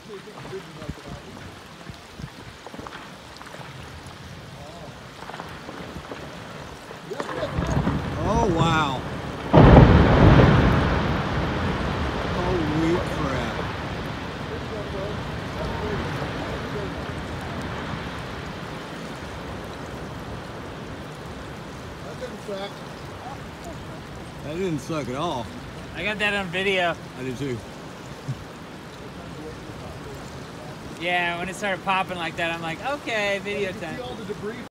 Oh, wow. Holy crap. That didn't suck at all. I got that on video. I did too. Yeah, when it started popping like that, I'm like, okay, video time.